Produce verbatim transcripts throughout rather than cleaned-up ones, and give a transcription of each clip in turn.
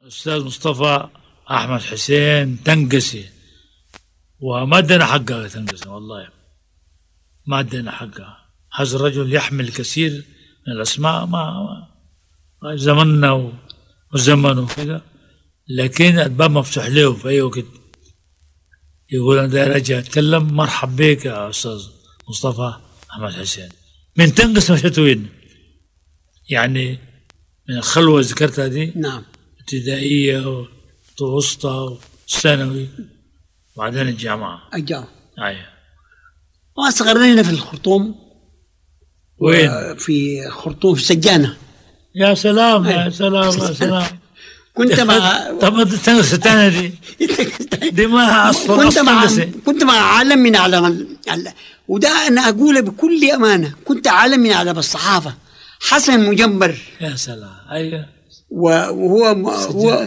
أستاذ مصطفى أحمد حسين تنقسي، وما ادينا حقها يا تنقسي، والله ما ادينا حقها. هذا الرجل يحمل كثير من الأسماء، ما, ما زمننا وزمنه كذا، لكن الباب مفتوح له في أي وقت. يقول أنا داير أجي أتكلم، مرحب بك يا أستاذ مصطفى أحمد حسين. من تنقسي مشيت وين؟ يعني من الخلوة ذكرتها دي، نعم، ابتدائية ووسطى وثانوي وبعدين الجامعة. الجامعة أيوة. واستقرينا في الخرطوم. وين؟ في الخرطوم في السجانة. يا سلام أيوة. يا سلام يا سلام. كنت مع طب تنقسي الثانية دي دي ما أصلا كنت مع أصلاً كنت مع عالم من أعلام، وده أنا أقوله بكل أمانة، كنت عالم من أعلام الصحافة، حسن مجمر. يا سلام. أيوة. وهو هو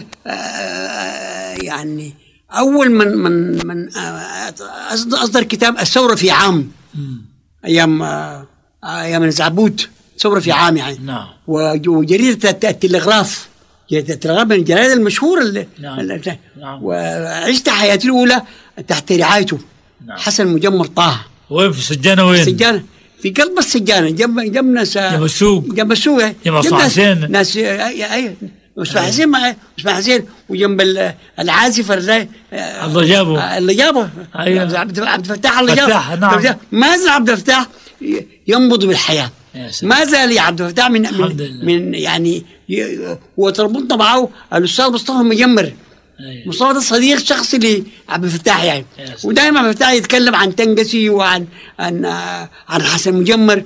آه يعني أول من من من آه أصدر كتاب الثورة في عام، أيام آه أيام الزعبوت، ثورة في عام يعني. نعم. وجريدة التلغراف، جريدة التلغراف من الجرائد المشهورة اللي نعم. نعم. وعشت حياتي الأولى تحت رعايته. نعم. حسن مجمر طه. وين في السجانة؟ وين؟ السجانة في قلب السجانة، جنب جنب ناس جنب السوق. جنب السوق جنب مصطفى حسين. ناس اي مصطفى حسين مع مصطفى حسين، وجنب العازف اللي الله جابه اللي جابه أيوة. عبد الفتاح الله جابه. نعم. ما زال عبد الفتاح ينبض بالحياة، ما زال يا عبد الفتاح من من, من يعني وتربطنا معه الأستاذ مصطفى مجمر. أيوة. مصطفى ده صديق شخصي لعبد الفتاح يعني، ودائما عبد الفتاح يتكلم عن تنقسي وعن عن عن حسن مجمر،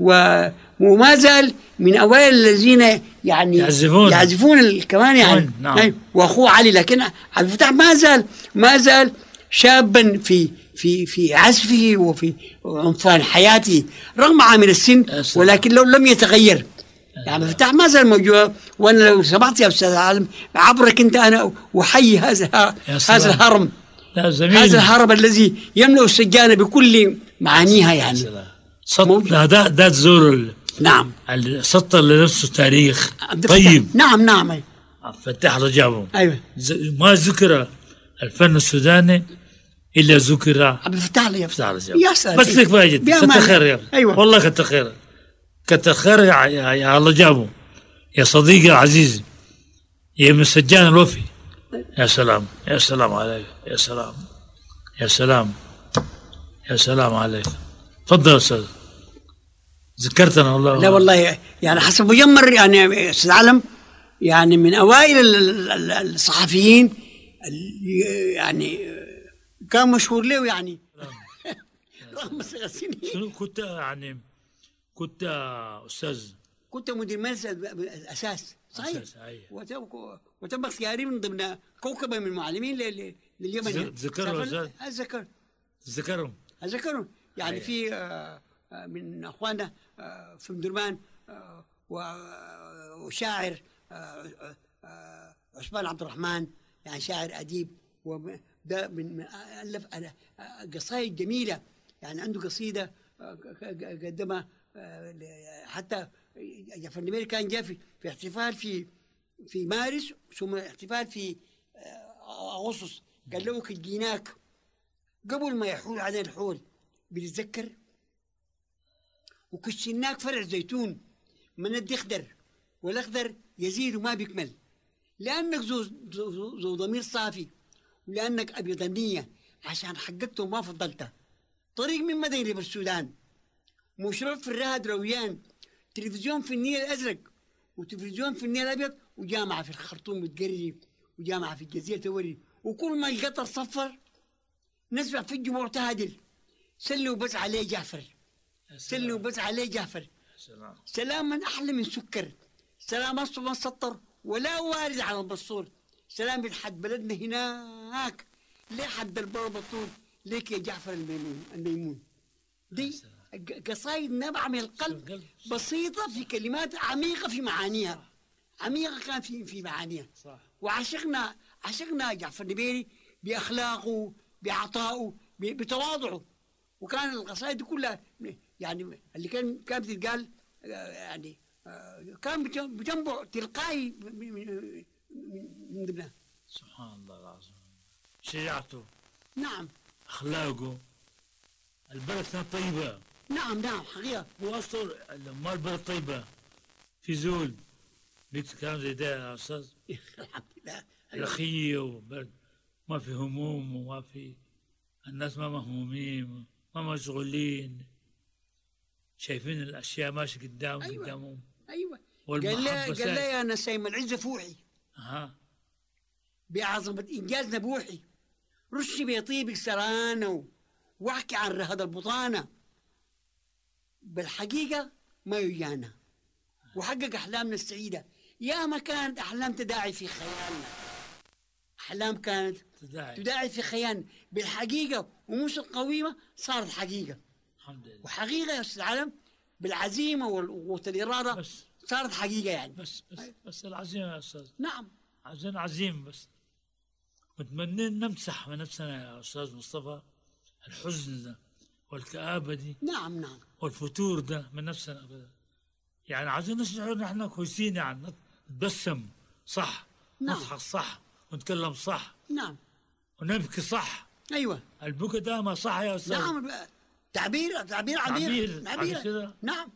وما زال من اوائل الذين يعني يعزفون يعزفون كمان يعني. نعم. أيوة. واخوه علي، لكن عبد الفتاح ما زال ما زال شابا في في في عزفه وفي عنفوان حياته رغم عامل السن، ولكن لو لم يتغير. يعني فتح ما زال موجود. وانا لو سمعت يا استاذ عالم عبرك انت انا وحي هذا هذا الهرم، هذا الهرم الذي يملأ السجانة بكل معانيها يعني. لا ده ده تزور. نعم. السطر لنفسه تاريخ طيب. نعم نعم. فتح رجابه. ايوه. ما ذكر الفن السوداني الا ذكر عبد الفتاح لي فتح رجابه. يا سلام. بس لك واجد كتر خير يا أيوة. والله كتر خير كتر خير يا, يا, يا الله جابه يا صديقي العزيز يا ابن السجان الوفي. يا سلام يا سلام عليك يا سلام يا سلام يا سلام عليك. تفضل استاذ. ذكرتنا والله. لا والله يعني حسن مجمر يعني استاذ علم يعني من اوائل الصحفيين يعني كان مشهور له يعني رغم صغر سنين. شنو كنت يعني كنت استاذ؟ كنت مدير مجلس الاساس صحيح. وتم اختياري من ضمن كوكبه من المعلمين لليمن. تذكرهم استاذ؟ اتذكر تذكرهم اتذكرهم يعني في من اخواننا في مدرمان وشاعر عثمان عبد الرحمن يعني شاعر اديب، وده من الف قصائد جميله يعني. عنده قصيده قدمها حتى جعفر النميري كان جاء في في احتفال في في مارس ثم احتفال في اغسطس، قال له كجيناك قبل ما يحول عليه الحول بنتذكر، وكشناك فرع زيتون من الدخدر والاخضر يزيد وما بيكمل، لانك ذو ذو ضمير صافي ولانك ابيض النيه عشان حققته وما فضلته. طريق من مدينه بالسودان، مشروع في الرهد رويان، تلفزيون في النيل الازرق وتلفزيون في النيل الابيض، وجامعه في الخرطوم بتقري، وجامعه في الجزيره توري. وكل ما القطر صفر نسمع في الجمهور تعادل سلوا بس عليه جعفر، سلوا بس عليه جعفر. سلام. سلام من احلى من سكر، سلام اصله ما سطر ولا وارد على البصور، سلام من حد بلدنا هناك ليه حد البر بطول ليك يا جعفر الميمون الميمون. دي قصايد نابعه من القلب، بسيطه في كلمات عميقه في معانيها، عميقه كان في في معانيها. وعشقنا عشقنا جعفر النميري باخلاقه بعطائه بتواضعه. وكان القصائد كلها يعني اللي كان كانت تتقال يعني كان بجنبه تلقائي من من ضمنها. سبحان الله العظيم، شجاعته، نعم أخلاقه، البلد كانت طيبة. نعم نعم حقيقة. هو أصلا لما البلد طيبة في زول بيت كلام زي ده يا أستاذ. الحمد لله. رخية وبلد ما في هموم وما في الناس ما مهمومين ما مشغولين، شايفين الأشياء ماشية قدام أيوة. قدامهم. أيوة. والمحبة قال لي قال سائد. لي يا نسيم العز فوحي ها بعظمة إنجاز نبوحي، رش بيطيبك سرانة واحكي عن رهد البطانة، بالحقيقة ما يجانا وحقق أحلامنا السعيدة. يا ما كانت أحلام تداعي في خيالنا، أحلام كانت تداعي تداعي في خيالنا بالحقيقة ومش القويمة صارت حقيقة. الحمد لله. وحقيقة يا أستاذ علم بالعزيمة وقوة الإرادة بس صارت حقيقة يعني. بس بس, بس العزيمة يا أستاذ، نعم عايزين عزيم بس. متمنين نمسح من نفسنا يا أستاذ مصطفى الحزن ده والكآبة دي نعم نعم والفتور ده من نفسنا أبدا. يعني عايزين نشعر نحن كويسين، يعني نتبسم صح، نعم. نضحك صح، ونتكلم صح، نعم ونبكي صح. أيوة البكا ده ما صح يا أستاذ. نعم تعبير تعبير عبير تعبير عبير كده. نعم.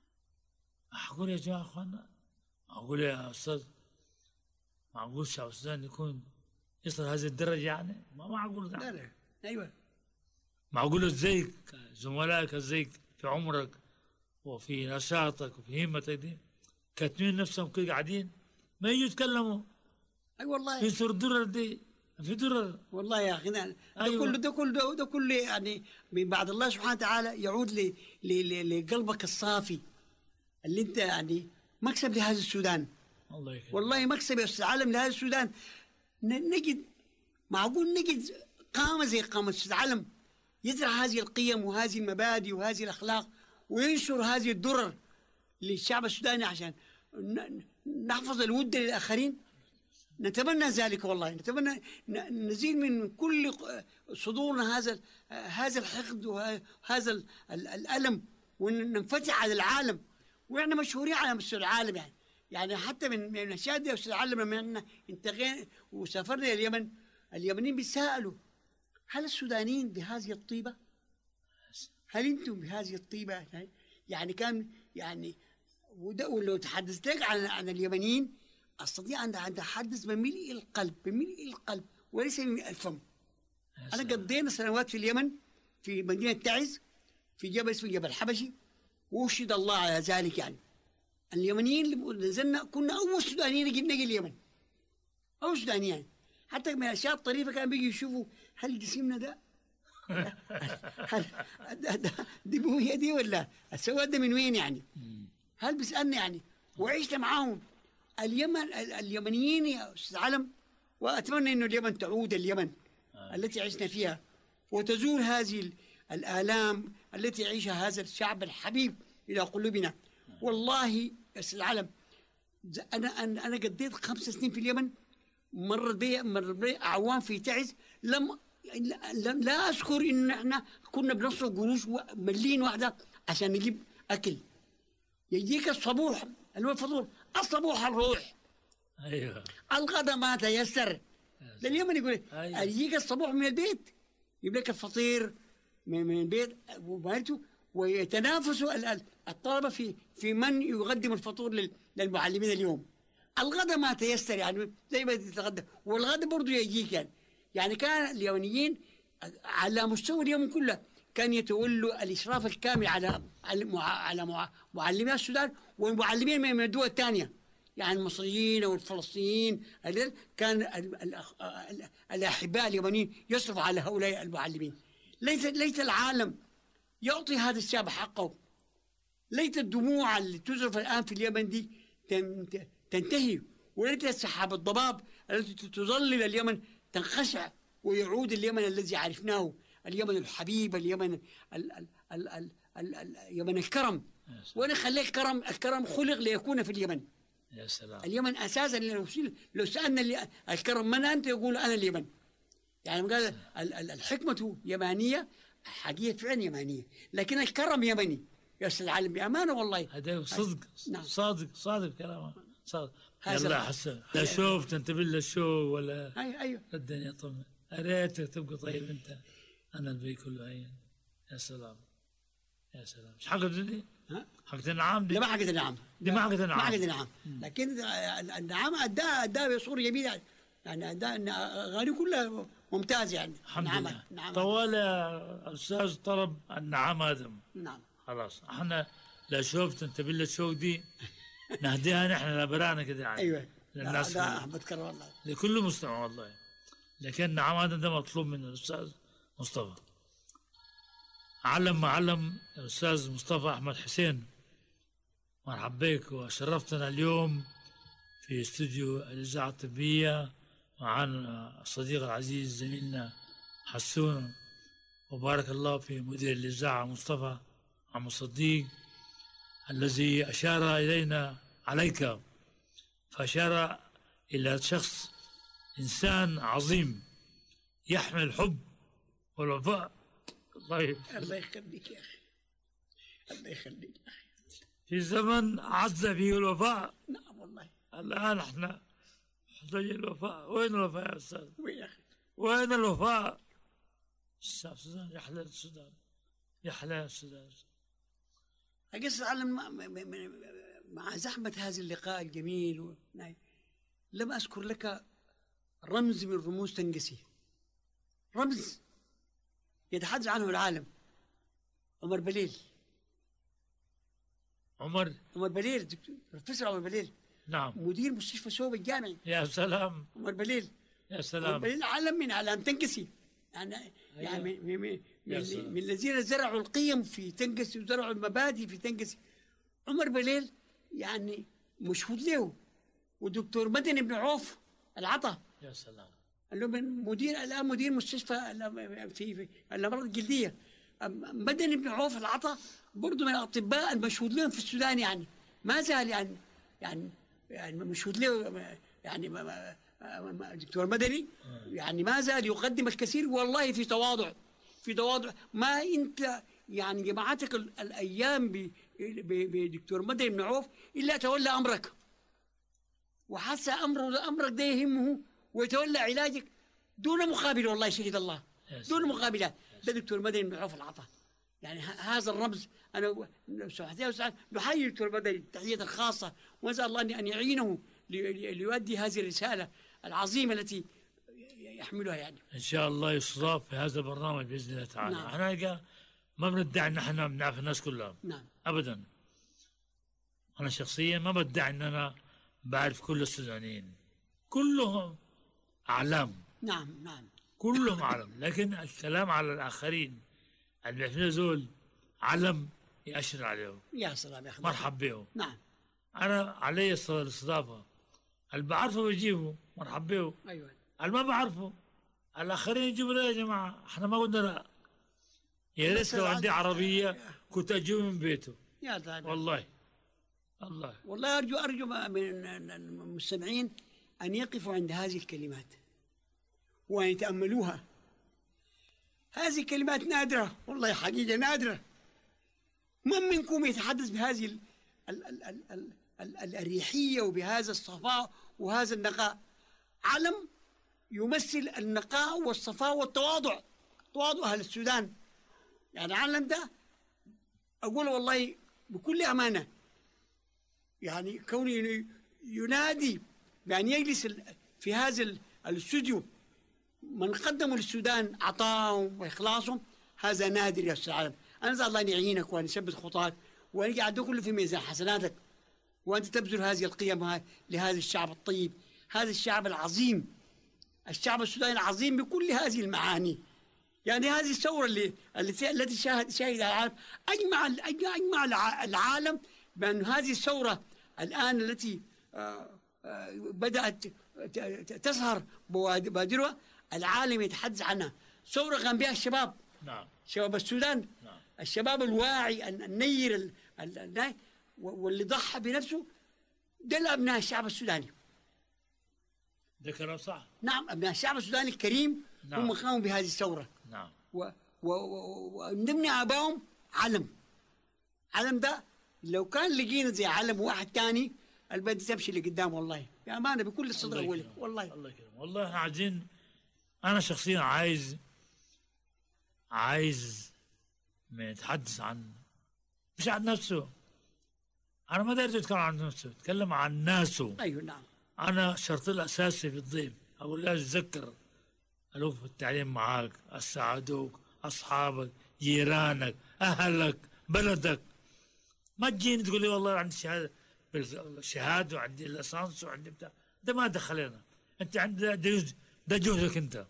أقول يا جماعة أخوانا، أقول يا أستاذ، معقول شعب السودان يكون يصل هذه الدرجة؟ يعني ما معقول ده. لا لا أيوة معقول زيك زملائك زيك في عمرك وفي نشاطك وفي همتك دي كاتمين نفسهم كده قاعدين ما يجوا يتكلموا. أي والله ينصر الدرر دي في درر. والله يا أخي ده أيوة. كله ده كله ده كله يعني من بعد الله سبحانه وتعالى يعود ل- ل- ل- لقلبك الصافي اللي أنت يعني مكسب لهذا السودان. الله يكرمك. والله مكسب يا أستاذ علم لهذا السودان. ن- نجد معقول نجد قامة زي قامة أستاذ علم يزرع هذه القيم وهذه المبادئ وهذه الأخلاق وينشر هذه الدرر للشعب السوداني عشان ن- نحفظ الود للآخرين. نتمنى ذلك والله، نتمنى ن- نزيل من كل ق- صدورنا هذا ال- هذا الحقد وهذا ال- ال- الألم وننفتح على العالم. وإحنا مشهورين على مستوى العالم يعني. يعني حتى من من المشاهد يا أستاذ علم لما إحنا انتقينا وسافرنا إلى اليمن، اليمنيين بيسألوا هل السودانيين بهذه الطيبة؟ هل أنتم بهذه الطيبة؟ يعني كان يعني وده- ولو تحدثت لك عن عن اليمنيين استطيع ان اتحدث بملء القلب بملء القلب وليس بملء الفم. انا قضينا سنوات في اليمن في مدينه تعز في جبل اسمه جبل حبشي واشهد الله على ذلك. يعني اليمنيين اللي نزلنا كنا اول سودانيين نجي نجي اليمن، اول سودانيين يعني. حتى من الاشياء الطريفه كانوا بيجوا يشوفوا هل جسمنا ده هل ده- ده- دي بويه دي ولا السواد ده من وين يعني؟ هل بيسالني يعني؟ وعشت معاهم. اليمن ال- اليمنيين يا استاذ علم، واتمنى انه اليمن تعود اليمن آه. التي عشنا فيها وتزول هذه ال- الالام التي يعيشها هذا الشعب الحبيب الى قلوبنا. والله يا استاذ علم ز- انا انا انا قضيت خمس سنين في اليمن، مرت بي مرت بي اعوام في تعز، لم لم لا اذكر ان احنا كنا بنصرف قروش و- مليين واحده عشان نجيب اكل. يجيك الصبوح اللي هو الفطور، الصبوح الروح، ايوه الغداء ما تيسر. لليوم يقول لك أيوة. يجيك الصبوح من البيت يجيب لك الفطير من من البيت ومالته، ويتنافسوا ال- ال- الطلبه في في من يقدم الفطور لل- للمعلمين اليوم. الغداء ما تيسر يعني زي ما تتغدى، والغداء برضه يجيك يعني. يعني كان اليمنيين على مستوى اليمن كله كان يتولوا الاشراف الكامل على على مع- على مع- معلمي السودان والمعلمين من من الدول الثانيه، يعني المصريين والفلسطينيين هذول كان ال- ال- ال- الاحباء اليمنيين يصرفوا على هؤلاء المعلمين. ليس ليس العالم يعطي هذا الشعب حقه. ليت الدموع اللي تزرف الان في اليمن دي تن- تنتهي، وليت سحاب الضباب التي تظلل اليمن تنخشع ويعود اليمن الذي عرفناه، اليمن الحبيب، اليمن ال ال ال ال ال ال اليمن الكرم. وانا خليك كرم، الكرم خلق ليكون في اليمن. يا سلام. اليمن اساسا لو لو سالنا اللي- الكرم من انت يقول انا اليمن. يعني قال ال- ال- الحكمه يمانيه، حقيقه فعلا يمانيه، لكن الكرم يمني يا استاذ العالم بامانه والله. هذا صدق نعم. صادق صادق كلامه صادق. يلا حسن لا شوف تنتبه للشو ولا ايوه ايوه الدنيا طمن ريتك تبقى طيب انت. انا البي كله هين. يا سلام يا سلام. ايش حقت دي؟ ها؟ حقت النعام دي؟ لا ما حقت النعام، دي ما حقت النعام، ما حقت النعام، لكن النعام اداها اداها بصوره جميله يعني، اداها اغاني كلها ممتاز يعني. الحمد نعم لله. نعم طوال يا استاذ طرب النعام ادم. نعم خلاص احنا لا شوفت انت بالله الشوق دي نهديها نحن لبرانا كده يعني. ايوه للناس لا احمد كرم والله لكل مستمع والله. لكن نعم هذا ده مطلوب من الاستاذ مصطفى. علم ما علم الاستاذ مصطفى احمد حسين. مرحبا بك وشرفتنا اليوم في استوديو الاذاعه الطبيه معنا الصديق العزيز زميلنا حسون. وبارك الله في مدير الاذاعه مصطفى عم الصديق الذي اشار الينا عليك، فاشار الى شخص انسان عظيم يحمل الحب والوفاء. الله الله يخليك يا اخي، الله يخليك يا اخي. في زمن عز فيه الوفاء. نعم والله. الان احنا محتاجين الوفاء. وين الوفاء يا استاذ؟ وين يا اخي؟ وين الوفاء؟ الشعب السودان يحلى السودان، يحلى السودان. أقصد على مع زحمة هذا اللقاء الجميل و... لم أذكر لك رمز من رموز تنقسي، رمز يتحدث عنه العالم. عمر بليل. عمر عمر بليل بروفيسور عمر بليل. نعم. مدير مستشفى سوب الجامعي. يا سلام. عمر بليل. يا سلام. عمر بليل علم من علام تنقسي يعني. أيوة. يعني من, من, من, من الذين زرعوا القيم في تنقسي وزرعوا المبادئ في تنقسي. عمر بليل يعني مشهود له. ودكتور مدني بن عوف العطا. يا سلام. اللي من مدير الان مدير مستشفى في في الامراض الجلديه. مدني بن عوف العطا برضه من الاطباء المشهود لهم في السودان يعني. ما زال يعني يعني يعني مشهود له يعني دكتور مدني يعني ما زال يقدم الكثير والله في تواضع في تواضع. ما انت يعني جماعتك الايام بدكتور مدني بن عوف الا تولى امرك وحس امره امرك ده يهمه ويتولى علاجك دون مقابل. والله شهد الله دون مقابلات. ده دكتور مدني بن عوف العطا يعني. هذا الرمز انا سبحانه نحيي دكتور مدني تحيه خاصه ونسال الله ان يعينه ليؤدي هذه الرساله العظيمه التي يحملها يعني. ان شاء الله يستضاف في هذا البرنامج باذن الله تعالى. نعم. احنا ما بندعي ان احنا بنعرف الناس كلها. نعم. ابدا. انا شخصيا ما بدعي ان انا بعرف كل السودانيين، كلهم اعلام. نعم نعم كلهم اعلام، لكن الكلام على الاخرين اللي بيعرفوا زول علم يأشر عليهم. يا سلام يا اخي. مرحب بهم. نعم. انا علي الاستضافه، اللي بعرفه بجيبه مرحب به. ايوه. اللي ما بعرفه الاخرين يجيبوا لي. يا جماعه احنا ما قلنا لا. يا ريت لو عندي عربيه كنت اجيبه من بيته. يا سلام والله الله والله ارجو ارجو من المستمعين ان يقفوا عند هذه الكلمات وان يتاملوها. هذه كلمات نادره والله حقيقه نادره. من منكم يتحدث بهذه ال ال ال ال ال ال الاريحيه وبهذا الصفاء وهذا النقاء؟ علم يمثل النقاء والصفاء والتواضع، تواضع اهل السودان يعني. علم ده اقول والله بكل امانه يعني كوني ينادي بأن يجلس في هذا الاستوديو من قدموا للسودان عطاهم وإخلاصهم، هذا نادر يا أستاذ عالم. أنا أسأل الله أن يعينك وأن يثبت خطاك وأن يجعل ده كله في ميزان حسناتك، وأنت تبذل هذه القيم لهذا الشعب الطيب، هذا الشعب العظيم، الشعب السوداني العظيم بكل هذه المعاني. يعني هذه الثورة اللي التي شاهد شاهدها العالم أجمع أجمع العالم بأن هذه الثورة الآن التي بدأت تظهر بوادرها العالم يتحدث عنها. ثورة قام بها الشباب. نعم. شباب السودان. نعم. الشباب الواعي النير واللي ضحى بنفسه ده الأبناء الشعب السوداني. ده كلام صح. نعم أبناء الشعب السوداني الكريم. نعم. هم قاموا بهذه الثورة. نعم. ومن ضمن آبائهم علم. علم ده لو كان لقينا زي علم واحد تاني البلد تمشي لقدام والله بامانه بكل الصدق الله اولي يكرمك. والله. الله يكرمك. والله احنا عايزين، انا شخصيا عايز عايز ما يتحدث عن، مش عن نفسه، انا ما داير اتكلم عن نفسه، اتكلم عن ناسه. ايوه نعم. انا شرط الاساسي في الضيف اقول له تذكر الوقت في التعليم معاك، السعادوك، اصحابك، جيرانك، اهلك، بلدك. ما تجيني تقول لي والله عندي شهاده بالشهاده وعندي الليسانس وعندي بتاع، ده ما دخلنا. انت عندك ده جهد- ده جهدك انت،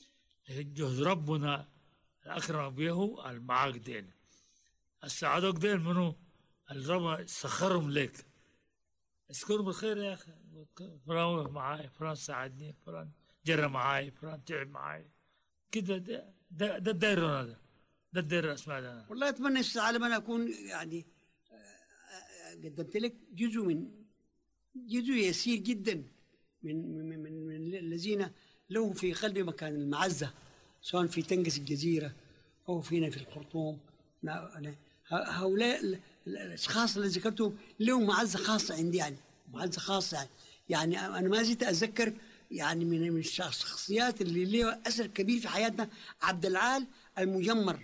جهد ربنا الاكرم به المعاك دين. السعادوك دين منو؟ الرب سخرهم لك، اذكرهم بالخير يا اخي. فلان معاي، فلان ساعدني، فلان جرى معاي، فلان تعب معاي كده. ده ده ده الداير هذا، ده الداير الاسماء ده. والله اتمنى استاذ عالم انا اكون يعني آه، آه، قدمت لك جزء من جزء يسير جدا من من من, من الذين لهم في قلبي مكان المعزه، سواء في تنقس الجزيره او فينا في الخرطوم. لا، أنا ه- هؤلاء ال- ال- الاشخاص اللي ذكرتهم لهم معزه خاصه عندي، يعني معزه خاصه يعني, يعني انا ما زلت اتذكر يعني من من الشخصيات اللي له اثر كبير في حياتنا عبد العال المجمر.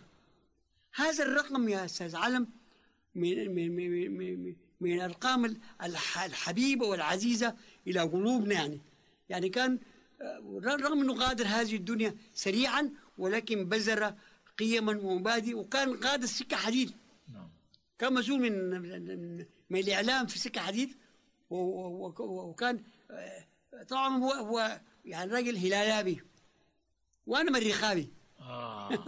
هذا الرقم يا استاذ علم من من من من, من الارقام الح- الحبيبه والعزيزه الى قلوبنا، يعني يعني كان آه، رغم انه غادر هذه الدنيا سريعا ولكن بذر قيما ومبادئ، وكان قاد السكه حديد. نعم. كان مسؤول من من, من الاعلام في سكه حديد، و- و- و- وكان آه، طبعا هو هو يعني راجل هلالابي وانا مريخابي. اه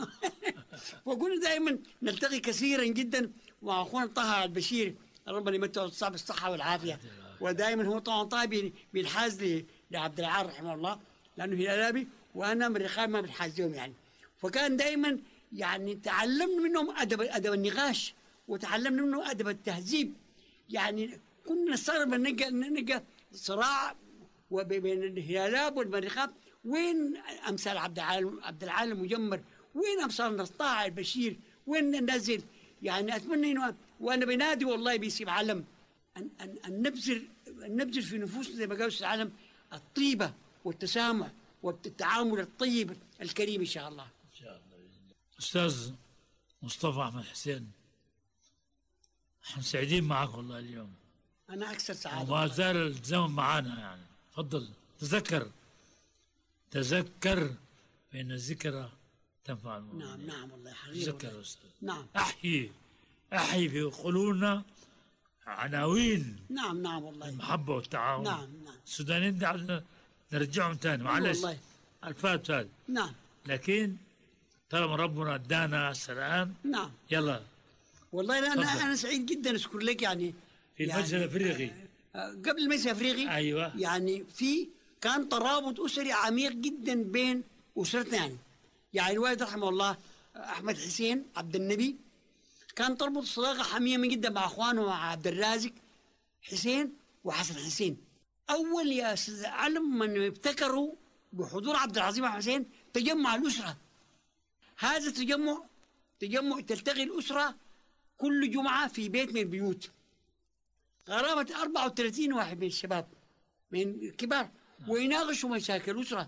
وكنا دائما نلتقي كثيرا جدا مع اخونا طه البشير، ربنا يمتعه صاحب الصحه والعافيه. ودائما هو طبعا طه بين- بينحاز ل- لعبد العال رحمه الله لانه هلالابي وانا من الرخام ما بنحاز لهم يعني. فكان دائما يعني تعلمنا منهم ادب ادب النقاش، وتعلمنا منهم ادب التهذيب. يعني كنا نستغرب ان نلقى نلقى صراع وبين الهلالاب والمريخاب، وين امثال عبد العال عبد العال المجمر، وين امثال طه البشير، وين النازل. يعني اتمنى انه وانا بنادي والله باسم علم ان ان ان نبذل ان نبذل في نفوسنا زي ما قال استاذ علم الطيبه والتسامح والتعامل الطيب الكريم ان شاء الله. ان شاء الله بإذن الله. استاذ مصطفى احمد حسين، احنا سعيدين معك والله اليوم، انا اكثر سعاده. وما زال الزمن معنا يعني. تفضل تذكر، تذكر فإن الذكرى تنفع المؤمنين. نعم نعم والله حقيقي تذكر يا والله. أستاذ. نعم أحيي أحيي في قلوبنا عناوين نعم نعم والله. المحبة والتعاون. نعم نعم السودانيين دي عاوزنا نرجعهم تاني، معلش والله. الفات هذا، نعم لكن طالما ربنا ادانا السلام نعم يلا والله انا تفضل. انا انا سعيد جدا اشكر لك يعني في يعني المجلس الافريقي. آه، قبل المجلس الافريقي ايوه يعني في كان ترابط اسري عميق جدا بين اسرتنا، يعني يعني الوالد رحمه الله احمد حسين عبد النبي كان تربط صداقه حميمه جدا مع اخوانه، مع عبد الرازق حسين وحسن حسين. اول يا استاذ علم من ابتكروا بحضور عبد العظيم احمد حسين تجمع الاسره. هذا التجمع تجمع تلتقي الاسره كل جمعه في بيت من البيوت، قرابه أربعة وثلاثين واحد من الشباب من الكبار، ويناقشوا مشاكل الاسره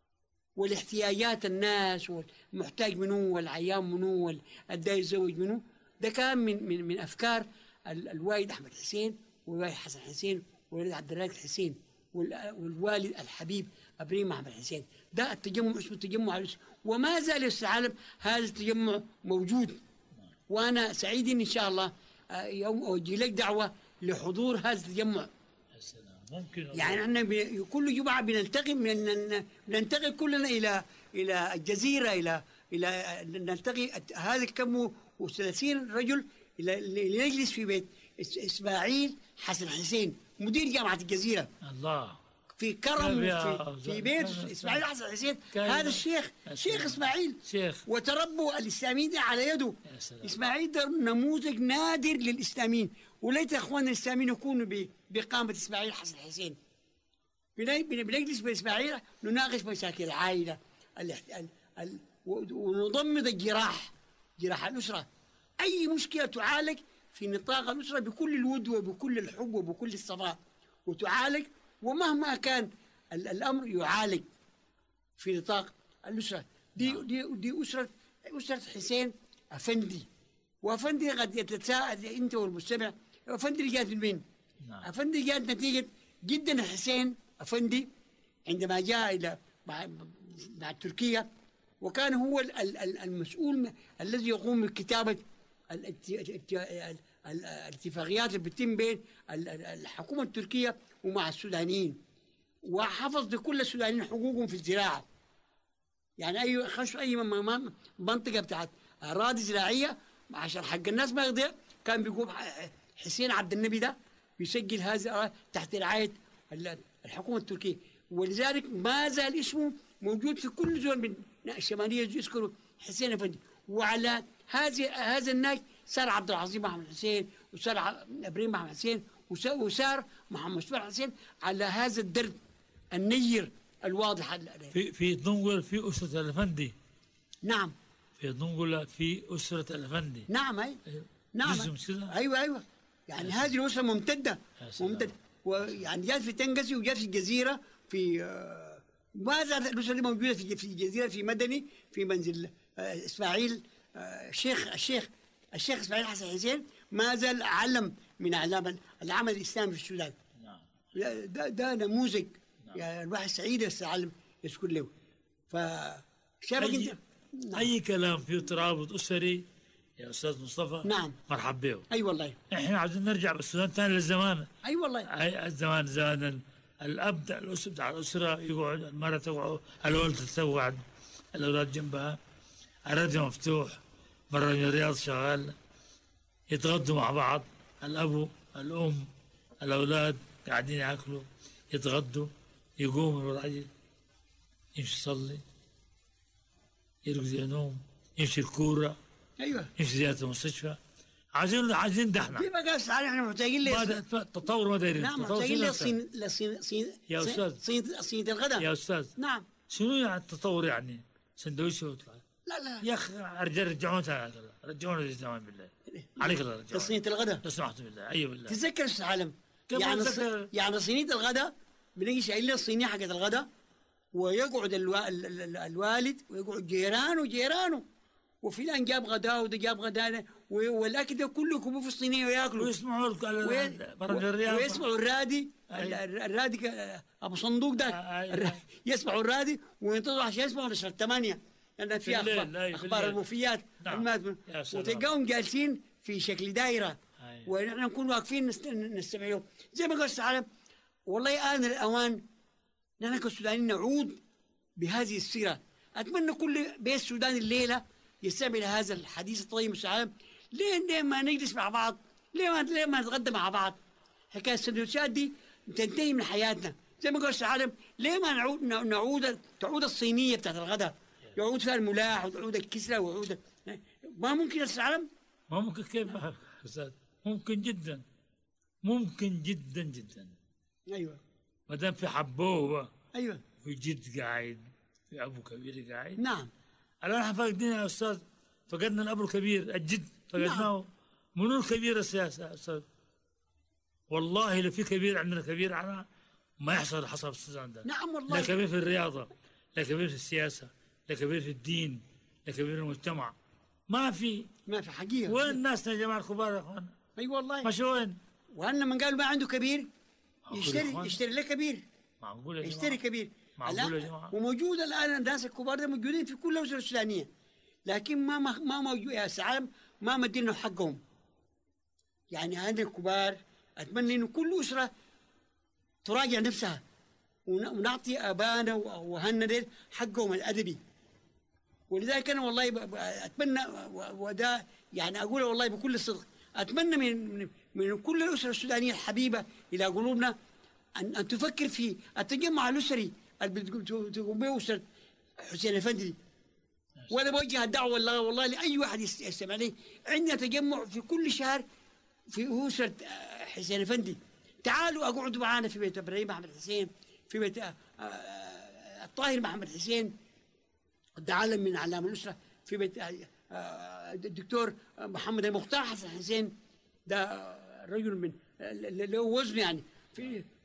والاحتياجات الناس والمحتاج منو والعيان منو والدا يتزوج منو. ده كان من من من افكار ال- الوالد احمد حسين والوالد حسن حسين والوالد عبد الرازق حسين وال- والوالد الحبيب ابراهيم محمد حسين. ده التجمع اسمه تجمع الأسرة، وما زال يا العالم هذا التجمع موجود. وانا سعيد ان شاء الله آه، يوم اوجه لك دعوه لحضور هذا التجمع. يا سلام ممكن يعني احنا ب- كل جمعه بنلتقي من بننتقل كلنا الى الى الجزيره، الى الى نلتقي هذا الكم وثلاثين رجل الى لنجلس في بيت إس- اسماعيل حسن حسين مدير جامعه الجزيره الله في كيف كرم يا في, أستاذ؟ في بيت اسماعيل حسن حسين. كيف؟ هذا الشيخ يا شيخ سلام. اسماعيل شيخ وتربوا الاسلاميين على يده. يا سلام. اسماعيل ده نموذج نادر للاسلاميين، وليت اخواننا الاسلاميين يكونوا ب- بقامه اسماعيل حسن حسين. بن- بن- بنجلس باسماعيل نناقش مشاكل العائله الاحت- ال- ال- و- ونضمد الجراح، جراح الاسره. اي مشكله تعالج في نطاق الاسره بكل الود وبكل الحب وبكل الصفاء. وتعالج، ومهما كان ال- الامر يعالج في نطاق الاسره دي. دي دي اسره اسره حسين افندي. وافندي قد يتساءل انت والمستمع، افندي جات من مين؟ نعم. افندي جات نتيجه جدا حسين افندي عندما جاء الى مع, مع تركيا، وكان هو ال- ال- ال- المسؤول الذي يقوم بكتابه الات- الات- ال- ال- الاتفاقيات اللي بتتم بين ال- ال- الحكومه التركيه ومع السودانيين، وحفظ لكل السودانيين حقوقهم في الزراعه. يعني اي خشوا اي م- م- منطقه بتاعت اراضي زراعيه عشان حق الناس ما يضيع، كان بيقوم ح- حسين عبد النبي ده بيسجل هذه الأراضي تحت رعايه ال- الحكومه التركيه. ولذلك ما زال اسمه موجود في كل زول من الشماليه يذكروا حسين افندي. وعلى هذه هذا النهج صار عبد العظيم محمد حسين، وصار ع- ابراهيم محمد حسين، وس- وصار محمد مصطفى حسين على هذا الدرب النير الواضح. في في دنقل في أسرة الأفندي. نعم في دنقل في أسرة الأفندي. نعم اي أيوة. نعم جزء مش كده؟ ايوه ايوه يعني هذه الاسره ممتده يا سلام. ممتده. ويعني جات في تنقسي وجات في الجزيره في آه، ما زالت الاسره دي موجوده في في الجزيره في مدني في منزل آه، اسماعيل آه، الشيخ الشيخ الشيخ اسماعيل حسن حسين، ما زال علم من اعلام العمل الاسلامي في السودان. نعم. ده ده نموذج نعم. يعني الواحد سعيد يستعلم يذكر له. فشابك أي, انت. نعم. أي كلام فيه ترابط أسري يا أستاذ مصطفى نعم. مرحب به. اي والله إحنا عاوزين نرجع بالسودان ثاني للزمان. اي والله أي الزمان زمان ال- الأب بتاع الأسرة بتاع الأسرة يقعد، المرأة تقعد، الولد تقعد، الأولاد جنبها، الراديو مفتوح، مرة الرياض شغال، يتغدوا مع بعض، الأب الأم الأولاد قاعدين ياكلوا يتغدوا، يقوم الرجل يمشي يصلي، يرقد ينوم، يمشي الكورة، ايوه يمشي زيارة المستشفى. عايزين عايزين ده احنا في بقى تعالى احنا محتاجين ل ما ده- تطور ما دايرين. نعم تطور محتاجين شنو لصين لصين صين يا صين- أستاذ. صين صينية الغداء. يا أستاذ نعم شنو يعني التطور يعني؟ سندويش ويطلع. لا لا يا اخي ارجع رجعونا ثاني، رجعونا للزمان بالله عليك الله رجعونا صينية الغداء. لو سمحت بالله. ايوه بالله. تتذكر استاذ عالم كيف يعني أتذكر؟ الص- يعني صينية الغداء بنيجي شايل لنا الصينية حقت الغداء، ويقعد الوا... ال- ال- ال- الوالد ويقعد جيرانه جيرانه، وفلان جاب غداء وده جاب غداء، و- والاكل ده كله يكبوه في الصينيه وياكلوا. ويسمعوا ال- وي- ال- برج الرياض. ويسمعوا الرادي أيوة. ال- ال- الرادي ك- ابو صندوق ده آه، أيوة. الر- يسمعوا الرادي وينتظروا عشان يسمعوا نشرة ثمانية لان في في الليل، اخبار, أيوة، في أخبار الليل. الموفيات نعم. المات- يا سلام. وتلقاهم جالسين في شكل دائره، أيوة. ونحن نكون واقفين نست- نستمع لهم زي ما قال أستاذ عالم. والله آن الأوان نحن كسودانيين نعود بهذه السيرة. أتمنى كل بيت سوداني الليلة يستمع إلى هذا الحديث الطيب أستاذ عالم. ليه ليه ما نجلس مع بعض؟ ليه ما ليه ما نتغدى مع بعض؟ حكاية السندوتشات دي تنتهي من حياتنا. زي ما قال أستاذ عالم، ليه ما نعود نعود تعود الصينية بتاعت الغداء، يعود فيها الملاح وتعود الكسرة ويعود ما ممكن يا أستاذ عالم؟ ما ممكن كيف يا استاذ؟ ممكن جدا، ممكن جدا جدا. أيوه ما دام في حبوه أيوه في جد قاعد، في ابو كبير قاعد. نعم الان احنا فاقدين يا استاذ، فقدنا الاب الكبير الجد فقدناه. منو الكبير السياسه يا استاذ؟ والله لو في كبير عندنا كبير عنا ما يحصل اللي حصل في السودان ده. نعم والله. لا كبير في الرياضه، لا كبير في السياسه، لا كبير في الدين، لا كبير في المجتمع. ما في. ما في حقيقة. وين الناس يا جماعه الكبار يا اخوان؟ اي والله. ماشي وين؟ وأنا من قالوا ما عنده كبير معقول يا يشتري إخوان؟ يشتري له كبير، معقول يا جماعه؟ يشتري كبير. معقول يا الآن- جماعة؟ وموجود الان الناس الكبار ده موجودين في كل الاسر السودانيه، لكن ما ما ما موجود يا سعام، ما مدينهم حقهم. يعني هذه الكبار اتمنى انه كل اسره تراجع نفسها ون- ونعطي ابانا واهلنا ديل حقهم الادبي. ولذلك انا والله ب- ب- اتمنى و- وده يعني اقول والله بكل صدق، اتمنى من من, من كل الاسره السودانيه الحبيبه الى قلوبنا ان ان تفكر في التجمع الاسري اللي بتقوم تقوم به اسره حسين افندي. وانا بوجه الدعوه والله والله لاي واحد يس- يستمع لي، عندنا تجمع في كل شهر في اسره آه، حسين افندي. تعالوا اقعدوا معنا في بيت ابراهيم محمد حسين، في بيت آه، آه، الطاهر محمد حسين، ده عالم من اعلام الاسره، في بيت آه، آه، الدكتور محمد المختار حسن حسين، ده رجل من اللي له وزن يعني، في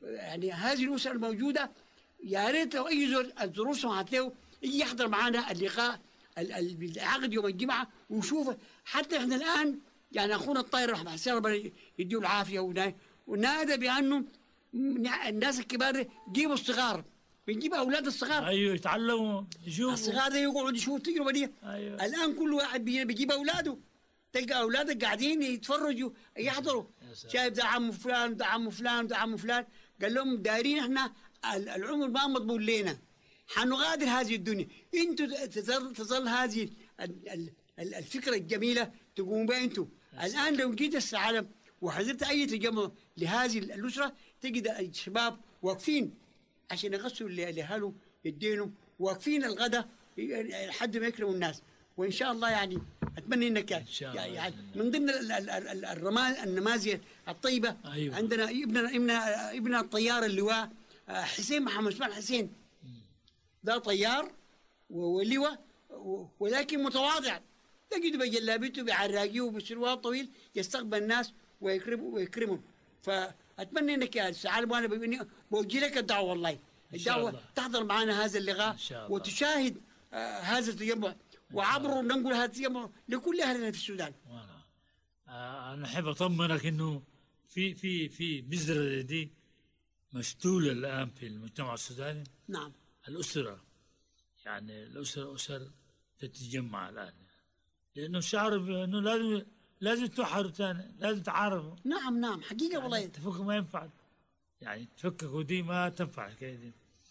يعني هذه الاسر الموجوده يا ريت لو اي زول الظروف سمحت له يجي يحضر معنا اللقاء العقد يوم الجمعه ويشوف. حتى احنا الان يعني اخونا الطاهر رحمه حسين ربنا يديه العافيه ونادى بانه الناس الكبار جيبوا الصغار، بنجيب اولاد الصغار ايوه يتعلموا يشوفوا الصغار ده يقعدوا يشوفوا التجربه دي. أيوة. الان كل واحد بيجيب اولاده، تلقى اولادك قاعدين يتفرجوا يحضروا، شايف ده عمه فلان ده عمه فلان ده عمه فلان. قال لهم دايرين احنا العمر ما مضمون لنا، حنغادر هذه الدنيا، انتوا تظل, تظل هذه الفكره الجميله تقوم بها انتوا. الان لو جيت العالم وحضرت اي تجمع لهذه الاسره تجد الشباب واقفين عشان يغسلوا لاهالهم يدينهم، واقفين الغداء لحد ما يكرموا الناس. وان شاء الله يعني اتمنى انك يعني, يعني من ضمن الرمال النماذج الطيبه. أيوة. عندنا ابننا ابننا ابننا الطيار اللواء حسين محمد اسماعيل حسين، ده طيار ولواء ولكن متواضع، تجد بجلابيته بعراقيه وبسروال طويل يستقبل الناس ويكرمه ويكرمهم. فاتمنى انك يا سعال وانا بوجه لك الدعوه والله، الدعوه تحضر معنا هذا اللقاء وتشاهد آه هذا التجمع وعبر ننقل هذا التجمع لكل اهلنا في السودان. آه انا احب اطمنك انه في في في بذره دي مشتوله الان في المجتمع السوداني. نعم. الاسره يعني الاسره اسر تتجمع الان، لانه الشعر انه لازم لازم توحدوا ثاني، لازم تعارفوا. نعم نعم حقيقه يعني والله التفكك ما ينفع، يعني تفككوا دي ما تنفع الحكايه دي.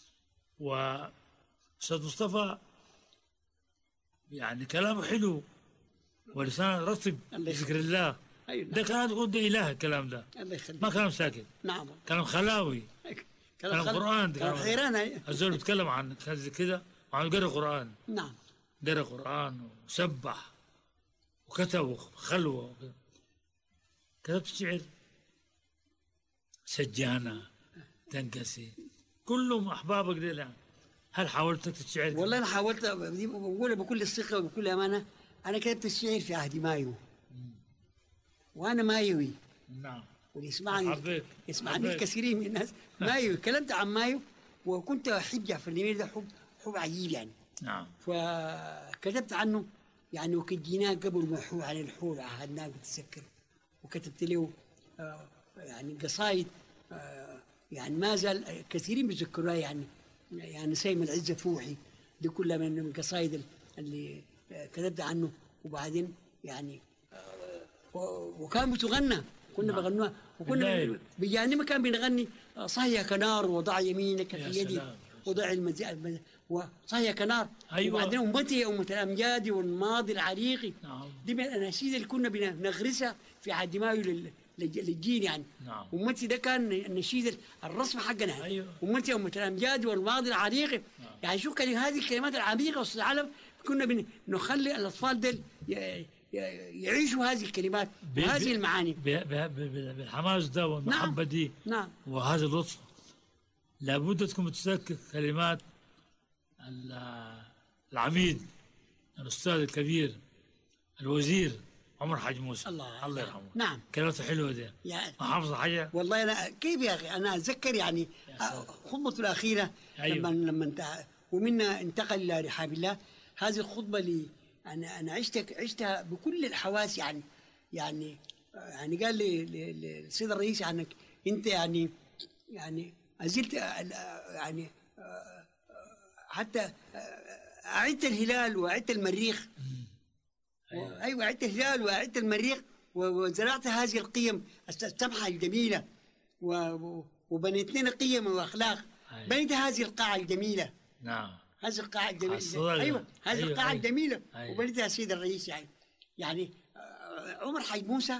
واستاذ مصطفى يعني كلامه حلو ولسان رطب بذكر الله. أيوة. ده كلام تقول ده اله الكلام ده، الله يخليك، ما كلام ساكت. نعم كلام خلاوي، كلام خل... قرآن. كلام حيران. الزول بيتكلم عن كذا وعن قرأ قرآن. نعم قرأ قرآن وسبح وكتب خلوه. كتبت شعر سجانة تنكسي كلهم أحبابك دي يعني. هل حاولت تكتب شعر؟ والله أنا حاولت، بقول بكل الثقة وبكل أمانة أنا كتبت الشعر في عهد مايو وأنا مايوي. نعم. واللي يسمعني يسمعني الكثيرين من الناس مايو. كلمت عن مايو وكنت أحب جعفر النميري ده حب حب عجيب يعني. نعم. فكتبت عنه يعني وكنت جيناه قبل ما يحول على الحول عهدناه بتتذكر، وكتبت له آه يعني قصايد آه يعني ما زال كثيرين بيذكروها يعني يعني سيم العزة فوحي دي كلها من القصايد اللي آه كتبت عنه. وبعدين يعني آه وكان بتغنى كنا نعم. بغنوها وكنا بجانب كان بنغني صهيا كنار وضع يمينك في يدي وضع المزيد وصهيا كنار. أيوة. وبعدين أمتي أمة الأمجاد والماضي العريقي. نعم. دي من الأناشيد اللي كنا بنغرسها في عهد مايو للجيل يعني. نعم. أمتي ده كان النشيد الرسم حقنا. أيوة. أمتي أمة الأمجاد والماضي العريقي. نعم. يعني شو كان هذه الكلمات العميقة أستاذ علم كنا بنخلي الأطفال دول يعيشوا هذه الكلمات وهذه المعاني بالحماس ده والمحبة. نعم. دي نعم. وهذا اللطف لابد تكون تسكت كلمات العميد الأستاذ الكبير الوزير عمر حاج موسى الله, الله يرحمه. نعم. كلماته حلوة دي يعني حافظ حاجة والله. أنا كيف يا أخي أنا أتذكر يعني خطبته الأخيرة. أيوه. لما لما انتهى ومنا انتقل إلى رحاب الله. هذه الخطبة اللي أنا أنا عشت عشتها بكل الحواس يعني يعني يعني قال لي للسيد الرئيس عنك أنت يعني يعني أزلت يعني حتى أعدت الهلال وأعدت المريخ. أيوة. أيوة أعدت الهلال وأعدت المريخ وزرعت هذه القيم السمحة الجميلة وبنيت لنا قيم وأخلاق. أيوة. بنيت هذه القاعة الجميلة. نعم. هذه القاعة الجميلة. أيوة هذه أيوة. القاعة أيوة. الجميلة. أيوة. وبنيتها السيد الرئيس يعني يعني عمر حاج موسى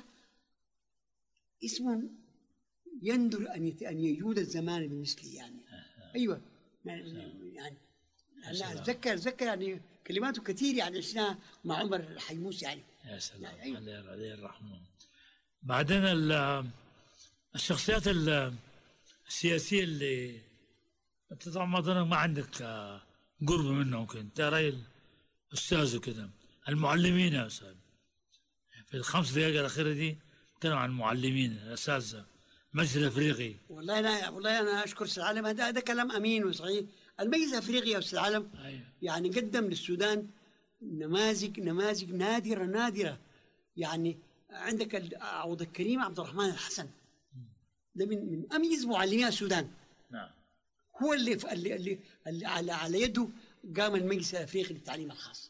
اسم يندر أن أن يجود الزمان بمثله يعني. أيوة يعني أنا أتذكر أتذكر يعني كلماته كثير يعني عشناها مع عمر الحاج موسى يعني. يا سلام. يعني أيوة. عليه عليه الرحمة. بعدين الشخصيات السياسية اللي أنت طبعا ما عندك قرب منهم كنت أنت راجل أستاذ وكذا. المعلمين يا أستاذ في الخمس دقائق الأخيرة دي نتكلم عن المعلمين الأساتذة المجلس الافريقي. والله انا والله انا اشكر استاذ علم، هذا هذا كلام امين وصحيح. المجلس الافريقي يا استاذ علم أيوه. يعني قدم للسودان نماذج نماذج نادره نادره. يعني عندك ال- عوض الكريم عبد الرحمن الحسن، ده من من اميز معلمي السودان. نعم. هو اللي اللي, اللي, اللي على على يده قام المجلس الافريقي للتعليم الخاص.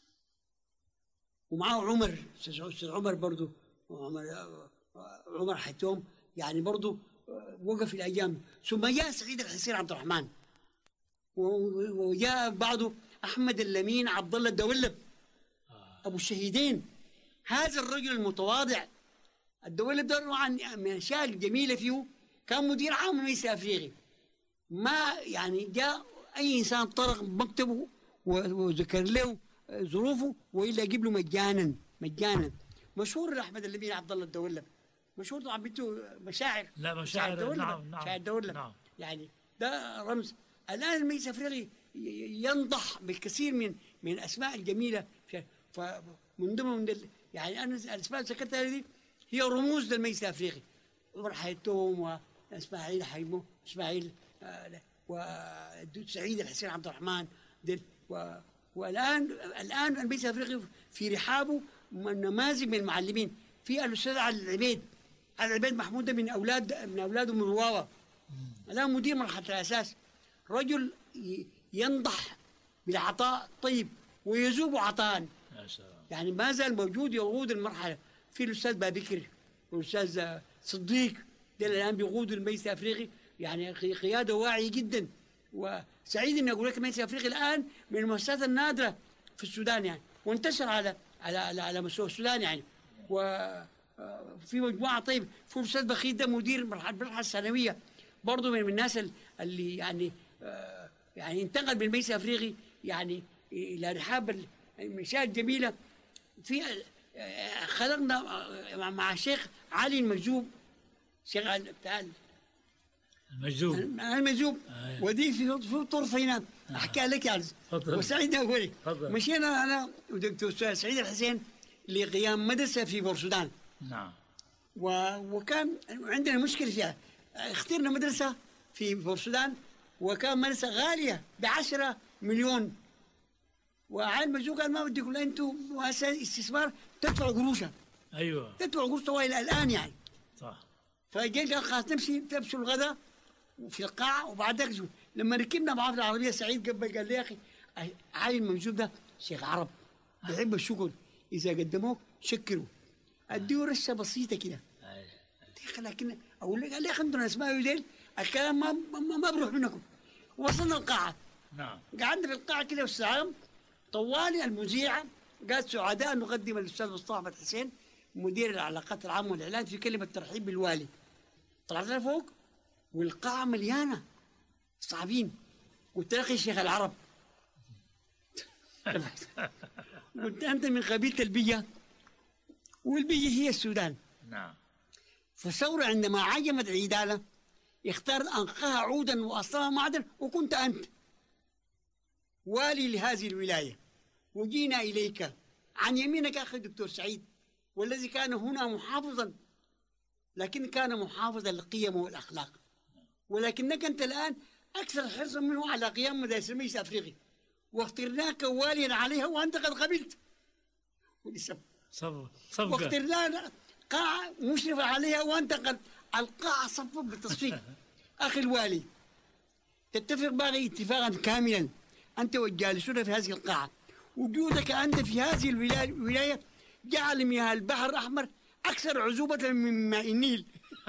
ومعاه عمر استاذ أستاذ عمر برضه، عمر عمر حيتوم يعني برضه وقف الايام. ثم جاء سعيد الحسين عبد الرحمن، و- وجاء بعده احمد اللمين عبد الله الدولب ابو الشهيدين. هذا الرجل المتواضع الدولب ده نوعاً من الاشياء الجميله فيه كان مدير عام المجلس الافريقي. ما يعني جاء اي انسان طرق مكتبه و- وذكر له ظروفه والا يجيب له مجانا مجانا. مشهور احمد اللمين عبد الله الدولب، مشهور طبعا بنته مشاعر. لا مشاعر الدولب. نعم نعم مشاعر الدولب نعم. يعني ده رمز. الان المجلس الافريقي ي- ينضح بالكثير من من الاسماء الجميله. فمن ضمن من ال- يعني انا الاسماء اللي ذكرتها دي هي رموز للمجلس الافريقي. عمر حيتوم واسماعيل حيمو اسماعيل آه وسعيد الحسين عبد الرحمن دل و والان الان المجلس الافريقي في رحابه نماذج من المعلمين. في الاستاذ علي العبيد، علي العبيد محمود ده من اولاد من اولاده من رواوه، الان مدير مرحله الاساس. رجل ي- ينضح بالعطاء طيب ويذوب عطاء، يا سلام. يعني ما زال موجود يقود المرحله. في الاستاذ بابكر والاستاذ صديق دول الان بيقودوا المجلس الافريقي، يعني قي- قياده واعيه جدا. وسعيد اني اقول لك المجلس الافريقي الان من المؤسسات النادره في السودان يعني، وانتشر على على على, على مستوى السودان يعني. وفي مجموعه طيب. في الاستاذ بخيت ده مدير مرحله المرحله الثانويه برضه من الناس ال- اللي يعني آه، يعني انتقل بالمجلس الافريقي يعني الى رحاب ال- المشاهد الجميله. في آه، خلقنا آه، مع الشيخ علي المجذوب، شيخ علي بتاع المجذوب. المجذوب. أيوة. ودي في في طرف هنا احكي لك يعني. تفضل. وسعيد اقول تفضل. مشينا انا ودكتور سعيد الحسين لقيام مدرسه في بورسودان. نعم. و... وكان عندنا مشكله فيها. اخترنا مدرسه في بورسودان وكان مدرسه غاليه بعشرة مليون. وعين مجوك قال ما بدكم لا انتم مؤسسه استثمار تدفعوا قروشها، ايوه تدفعوا قروش طوال الان يعني. صح. فجيت قال خلاص نمشي تمشوا الغداء وفي القاعه وبعدك شو. لما ركبنا معاه في العربيه سعيد قبل قال لي يا اخي علي المنجوب ده شيخ عرب بيحب الشكر، اذا قدموك شكروا اديه رشه بسيطه كده. أيوة. لكن اقول لك قال لي يا اخي انتم اسماء يديل الكلام ما ما, ما بروح منكم. وصلنا القاعه، نعم. قعدنا في القاعه كده والسلام. طوالي المذيعه قالت سعداء نقدم الاستاذ مصطفى أحمد حسين مدير العلاقات العامه والاعلان في كلمه ترحيب بالوالي. طلعت لها فوق والقاعه مليانه صعبين. قلت لك يا شيخ العرب قلت انت من قبيله البيه والبيه هي السودان. نعم. فالثوره عندما عجمت عيداله اختار انقاها عودا واصلها معدن، وكنت انت والي لهذه الولايه. وجينا اليك عن يمينك اخي الدكتور سعيد، والذي كان هنا محافظا لكن كان محافظا للقيم والاخلاق، ولكنك انت الان اكثر حرصا منه على قيام مدارس المجلس الافريقي، واخترناك واليا عليها وانت قد قبلت. ولسه صفقة صفقة. واخترنا قاعه مشرفه عليها وانت قد القاعه صفت بالتصفيق. اخي الوالي تتفق معي اتفاقا كاملا انت والجالسون في هذه القاعه، وجودك انت في هذه الولايه الولايه جعل مياه البحر الاحمر اكثر عذوبه من ماء النيل.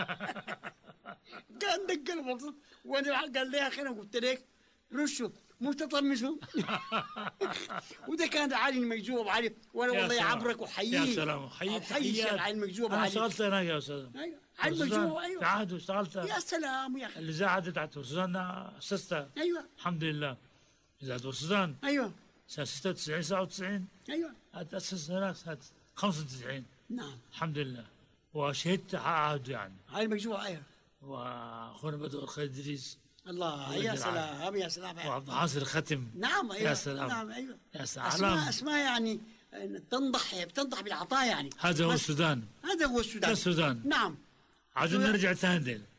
كان دق المبسوط وانا قال لي يا اخي انا قلت لك رشوا مش تطمسوا. وده كان علي المجذوب علي، وانا يا والله سلام. يعبرك وحييك. يا سلام. حييت حيي الشيخ تحيات. علي المجذوب انا علي. اشتغلت هناك يا استاذ. ايوه علي المجذوب ايوه. تعهد واشتغلت. يا سلام يا اخي. الاذاعه تبعت السودان اسستها. ايوه الحمد لله. اذاعه السودان ايوه سنه ستة وتسعين سبعة وتسعين ايوه تاسس هناك سنه خمسة وتسعين. نعم الحمد لله. وشهدت عهد يعني. علي المجذوب ايوه. واخونا بدر الخير ادريس الله الله يا يجعل سلام يا سلام. وعبد الحاصر ختم. نعم ايوه يا سلام. نعم ايوه. يا سلام. اسماء اسماء يعني تنضح بتنضح بالعطاء يعني. هذا هو بس السودان. هذا هو السودان. السودان. نعم. عايزين السودان. نرجع ثاني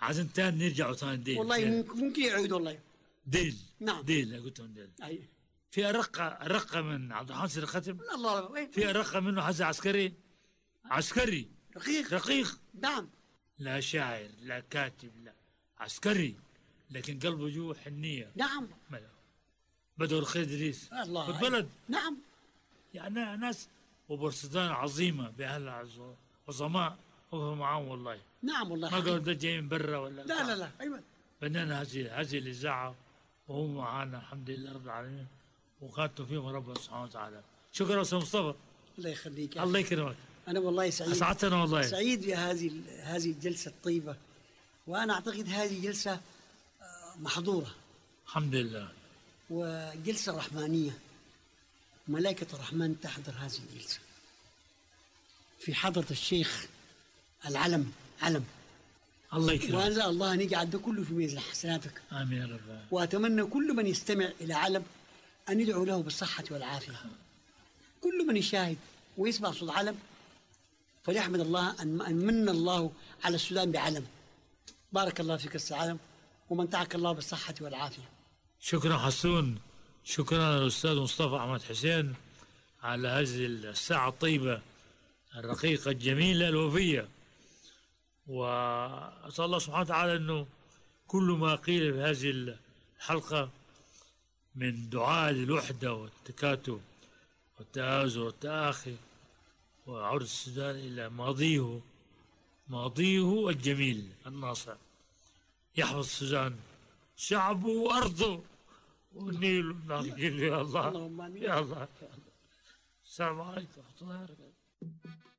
عايزين تاني نرجعوا تاني ديل. والله ديل. ممكن ممكن يعود والله. ديل نعم. ديل قلت لهم ديل. أي. في أرقة أرقة من عبد الحسن الختم. الله وين؟ في أرقة منه حزة عسكري عسكري رقيق. رقيق. نعم. لا شاعر لا كاتب لا عسكري، لكن قلبه جوا حنية. نعم. ملا بدر الخير إدريس الله. بالبلد. نعم. يعني ناس وبرسدان عظيمة بأهلها عظماء وهو معاهم والله. نعم والله. ما قالوا ده جاي من برا ولا لا لا لا أيوة. بنينا هذه هذه الإذاعة وهم معانا الحمد لله رب العالمين، وكانتم فيهم ربنا سبحانه وتعالى. شكرا أستاذ مصطفى. الله يخليك. الله يكرمك. أنا والله سعيد. أسعدتنا والله. سعيد بهذه هذه الجلسة الطيبة، وأنا أعتقد هذه جلسة محظورة. الحمد لله. وجلسة رحمانية، ملائكة الرحمن تحضر هذه الجلسة في حضرة الشيخ العلم علم. الله يكرمك. وأنزل الله أن يجعل ده كله في ميزان حسناتك. آمين يا رب. وأتمنى كل من يستمع إلى علم أن يدعو له بالصحة والعافية. كل من يشاهد ويسمع صوت علم فليحمد الله أن من الله على السودان بعلم. بارك الله فيك أستاذ علم، ومنتعك الله بالصحة والعافية. شكرا حسون، شكرا للأستاذ مصطفى أحمد حسين على هذه الساعة الطيبة الرقيقة الجميلة الوفية. وأسأل الله سبحانه وتعالى أنه كل ما قيل في هذه الحلقة من دعاء للوحدة والتكاتف والتآزر والتآخي وعودة السودان إلى ماضيه ماضيه الجميل الناصع، يحفظ السودان شعبه وأرضه والنيل يا الله. اللهم آمين. يا الله. السلام عليكم ورحمة الله وبركاته.